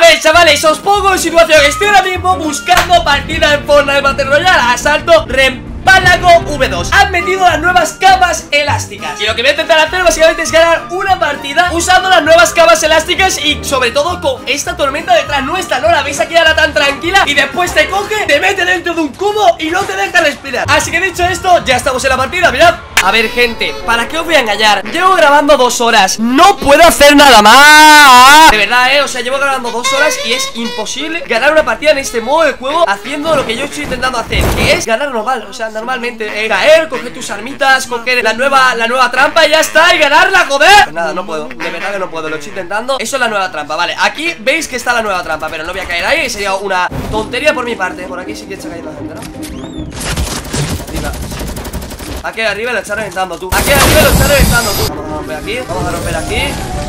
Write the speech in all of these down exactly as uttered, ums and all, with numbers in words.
Pues chavales, os pongo en situación. Estoy ahora mismo buscando partida en Fortnite Battle Royale. Asalto Reempálago V dos. Han metido las nuevas capas elásticas y lo que voy a intentar hacer básicamente es ganar una partida usando las nuevas capas elásticas y sobre todo con esta tormenta detrás nuestra. No la veis aquí ahora tan tranquila y después te coge, te mete dentro de un cubo y no te deja respirar. Así que dicho esto, ya estamos en la partida, mirad. A ver gente, ¿para qué os voy a engañar? Llevo grabando dos horas, no puedo hacer nada más. De verdad, eh, o sea, llevo grabando dos horas y es imposible ganar una partida en este modo de juego haciendo lo que yo estoy intentando hacer, que es ganar normal, o sea, normalmente eh, caer, coger tus armitas, coger la nueva, la nueva trampa y ya está, y ganarla, joder. Pues nada, no puedo, de verdad que no puedo, lo estoy intentando. Eso es la nueva trampa, vale, aquí veis que está la nueva trampa, pero no voy a caer ahí, sería una tontería por mi parte. Por aquí sí que está cayendo gente, ¿no? Arriba. Aquí arriba lo está reventando tú. Aquí arriba lo está reventando tú. Vamos a romper aquí, vamos a romper aquí.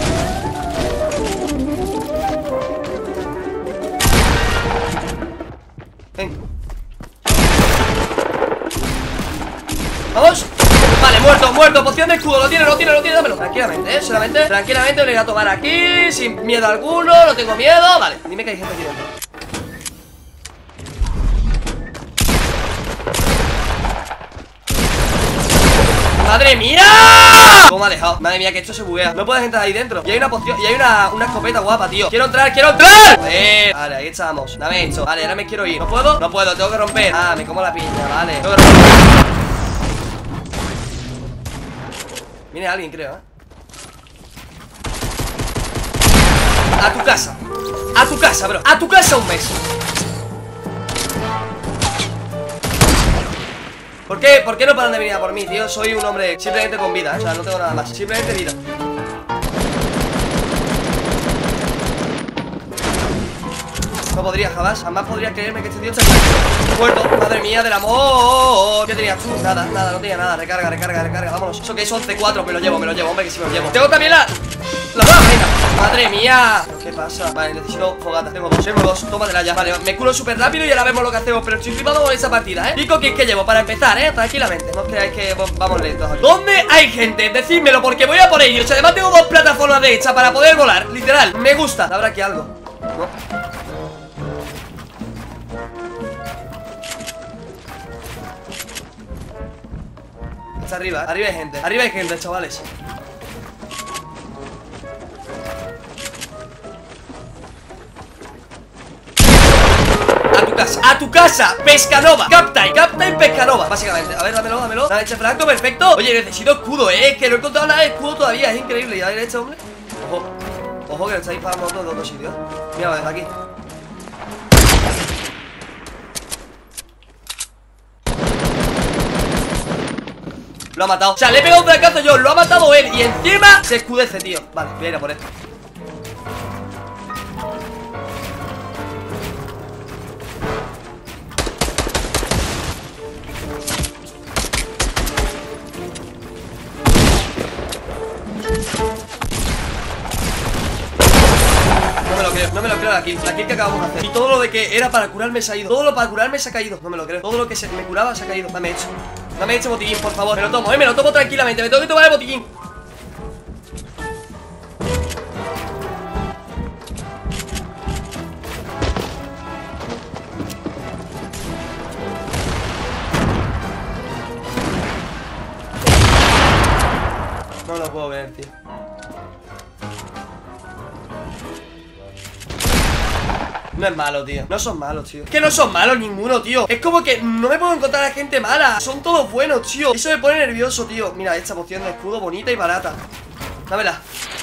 Ven. Vamos. Vale, muerto, muerto, poción de escudo. Lo tiene, lo tiene, lo tiene, dámelo. Tranquilamente, eh, solamente, tranquilamente lo voy a tomar aquí, sin miedo alguno, no tengo miedo. Vale, dime que hay gente aquí dentro. ¡Madre mía! ¿Cómo me ha dejado? Madre mía, que esto se buguea. No puedes entrar ahí dentro. Y hay una poción, y hay una, una escopeta guapa, tío. Quiero entrar, quiero entrar. Joder. Vale, ahí estamos. Dame esto. Vale, ahora me quiero ir. ¿No puedo? No puedo, tengo que romper. Ah, me como la piña, vale. Tengo que romper. Viene alguien, creo, ¿eh? A tu casa. A tu casa, bro. A tu casa un mes. ¿Por qué? ¿Por qué no paran de venir a por mí, tío? Soy un hombre simplemente con vida, ¿eh? O sea, no tengo nada más. Simplemente vida. No podría, jamás. Jamás podría creerme que este tío está muerto. Madre mía del amor. ¿Qué tenías tú? Nada, nada, no tenía nada. Recarga, recarga, recarga. Vámonos. Eso que es once cuatro, me lo llevo, me lo llevo. Hombre, que sí me lo llevo. Tengo también la... La nueva reina. Madre mía. ¿Qué pasa? Vale, necesito fogata. Tengo dos, tengo dos. Tómatela ya. Vale, me curo súper rápido y ahora vemos lo que hacemos. Pero estoy flipando con esa partida, ¿eh? Pico que, que llevo para empezar, ¿eh? Tranquilamente. No creáis que vamos lentos aquí. ¿Dónde hay gente? Decídmelo porque voy a por ellos. Además tengo dos plataformas de hecha para poder volar. Literal. Me gusta. ¿Habrá aquí algo? ¿No? Está arriba, arriba hay gente. Arriba hay gente, chavales. A tu casa, a tu casa, Pescanova, Captain, Captain Pescanova. Básicamente, a ver, dámelo, dámelo. Dale, eche franco, perfecto. Oye, necesito escudo, eh, que no he encontrado nada de escudo todavía, es increíble. Y a ver, este hombre. Ojo, ojo que le está disparando a todos los sitios. Mira, desde aquí. Lo ha matado, o sea, le he pegado un fracazo yo, lo ha matado él y encima se escudece, tío. Vale, voy a ir a por esto. No me lo creo, no me lo creo la kill, la kill que acabamos de hacer. Y todo lo de que era para curarme se ha ido. Todo lo para curarme se ha caído, no me lo creo. Todo lo que se me curaba se ha caído, dame hecho. Dame este botiquín, por favor. Me lo tomo, eh, me lo tomo tranquilamente. Me tengo que tomar el botiquín. No lo puedo ver, tío. No es malo, tío. No son malos, tío. Es que no son malos ninguno, tío. Es como que no me puedo encontrar a gente mala. Son todos buenos, tío. Eso me pone nervioso, tío. Mira, esta poción de escudo bonita y barata. Dámela.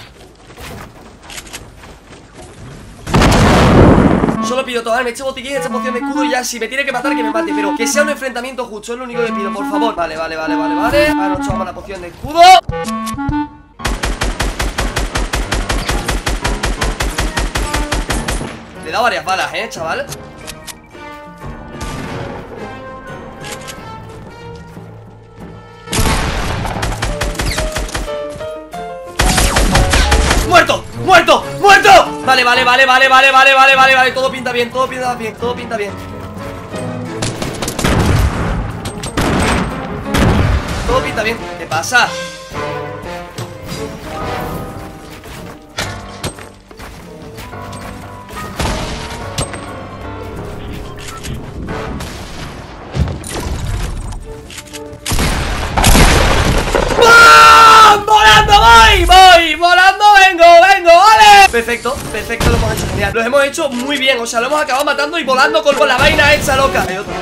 Solo pido tomarme este botiquín, esta poción de escudo y ya, si me tiene que matar, que me mate. Pero que sea un enfrentamiento justo, es lo único que pido, por favor. Vale, vale, vale, vale, vale. Ahora nos tomamos la poción de escudo. Le he dado varias balas, eh, chaval. ¡Muerto! ¡Muerto! ¡Muerto! Vale, vale, vale, vale, vale, vale, vale, vale, vale. Todo pinta bien, todo pinta bien, todo pinta bien. Todo pinta bien. ¿Qué pasa? Perfecto, perfecto, lo hemos hecho genial. Lo hemos hecho muy bien, o sea, lo hemos acabado matando y volando con, con la vaina hecha loca. Hay otro.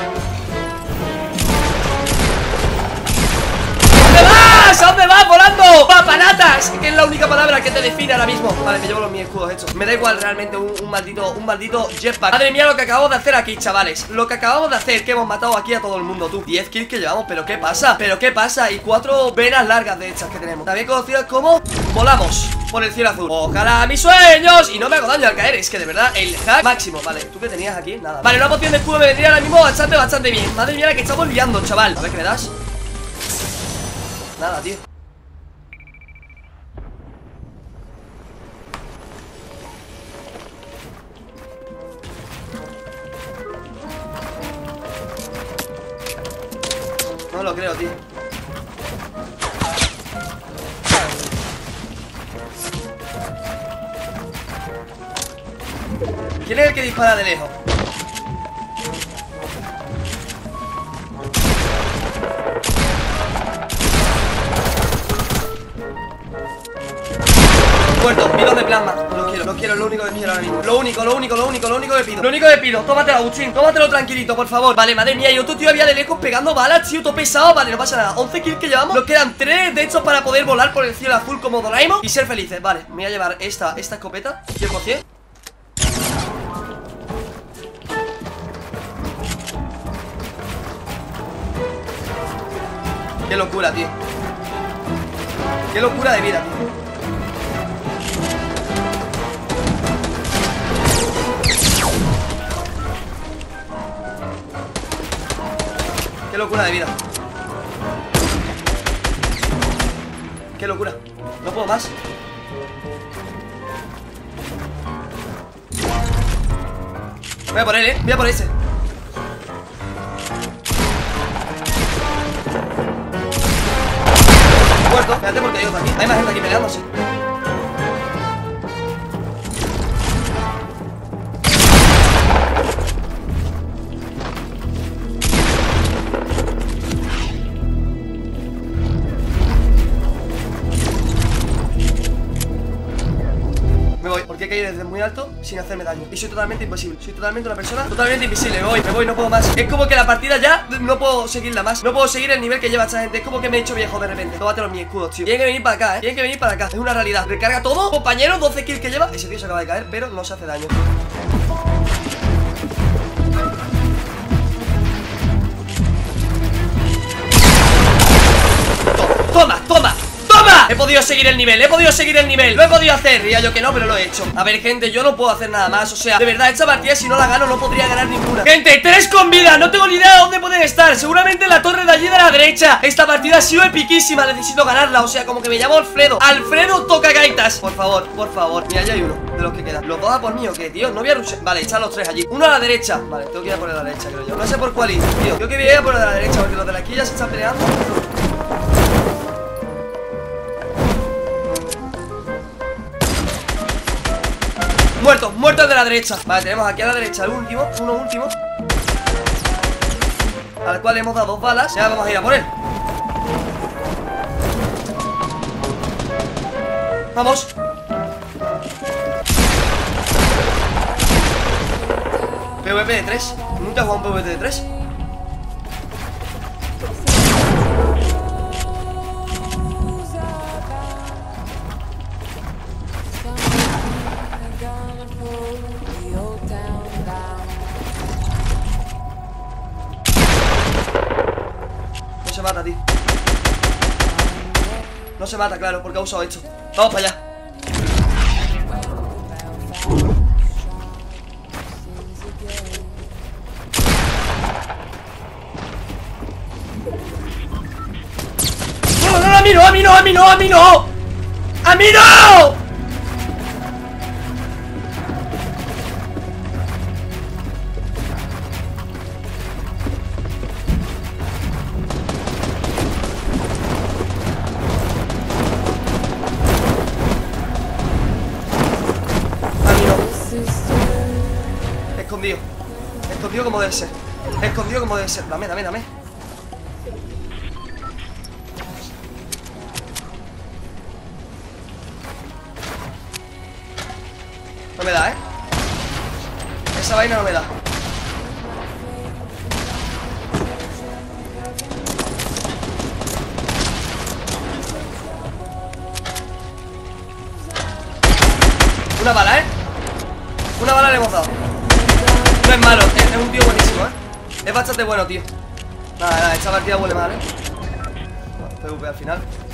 ¿Dónde vas? ¿A dónde vas volando? ¡Papanatas! Que es la única palabra que te define ahora mismo. Vale, me llevo los mis escudos hechos. Me da igual realmente un, un maldito un maldito jetpack. Madre mía lo que acabamos de hacer aquí, chavales. Lo que acabamos de hacer, que hemos matado aquí a todo el mundo, tú. diez kills que llevamos, pero ¿qué pasa? ¿Pero qué pasa? Y cuatro venas largas de hechas que tenemos. También conocidas como volamos por el cielo azul. Ojalá mis sueños. Y no me hago daño al caer, es que de verdad el hack máximo. Vale, ¿tú qué tenías aquí? Nada. Vale, una poción de escudo me vendría ahora mismo bastante, bastante bien. Madre mía la que estamos liando, chaval. A ver qué me das. Nada, tío. No lo creo, tío. ¿Quién es el que dispara de lejos? Muerto, vilos de plasma. No lo quiero, no quiero, lo único que quiero ahora mismo. Lo único, lo único, lo único, lo único que pido. Lo único que pido, tómatelo, Agustín. Tómatelo tranquilito, por favor. Vale, madre mía, y otro tío había de lejos pegando balas, tío, todo pesado. Vale, no pasa nada. once kills que llevamos. Nos quedan tres de estos para poder volar por el cielo azul como Doraemon y ser felices. Vale, me voy a llevar esta, esta escopeta, cien por cien. Qué locura, tío. Qué locura de vida, tío. Qué locura de vida. Qué locura. No puedo más. Voy a por él, eh. Voy a por ese. Muerto. Espérate porque hay otro aquí. Hay más gente aquí peleándose. Me voy, porque he caído desde muy alto sin hacerme daño. Y soy totalmente invisible. Soy totalmente una persona totalmente invisible. Me voy, me voy, no puedo más. Es como que la partida ya no puedo seguirla más. No puedo seguir el nivel que lleva esta gente. Es como que me he hecho viejo de repente. Tómatelo mis escudos, tío. Tienen que venir para acá, eh. Tienen que venir para acá. Es una realidad. Recarga todo. Compañero, doce kills que lleva. Ese tío se acaba de caer, pero no se hace daño. Toma, toma. ¡Toma! He podido seguir el nivel, he podido seguir el nivel. Lo he podido hacer, diría yo que no, pero lo he hecho. A ver, gente, yo no puedo hacer nada más. O sea, de verdad, esta partida si no la gano no podría ganar ninguna. Gente, tres con vida, no tengo ni idea de dónde pueden estar. Seguramente en la torre de allí de la derecha. Esta partida ha sido epiquísima, necesito ganarla. O sea, como que me llamo Alfredo. Alfredo toca gaitas. Por favor, por favor, mira, ya hay uno de los que quedan. ¿Los dos a por mí o qué, tío? No voy a rushar. Vale, están los tres allí. Uno a la derecha. Vale, tengo que ir a por la derecha, creo yo. No sé por cuál ir, tío. Yo que voy a ir a por la derecha, porque los de la aquí ya se están peleando. Muerto, muerto el de la derecha. Vale, tenemos aquí a la derecha el último, uno último, al cual le hemos dado dos balas. Ya vamos a ir a por él. Vamos. PvP de tres. Nunca he jugado un PvP de tres. No se mata, tío. No se mata, claro, porque ha usado esto. Vamos para allá. ¡No, no, no! ¡A mí no! ¡A mí no! ¡A mí no! ¡A mí no! ¡A mí no! Escondido. Escondido como debe ser. Escondido como debe ser. Dame, dame, dame. esa vaina no me da. Una bala, ¿eh? Una bala le hemos dado. No es malo, es, es un tío buenísimo, ¿eh? Es bastante bueno, tío. Nada, nada, esta partida huele mal, ¿eh? Bueno, P V P al final.